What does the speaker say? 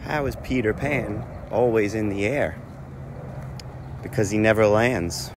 How is Peter Pan always in the air? Because he never lands.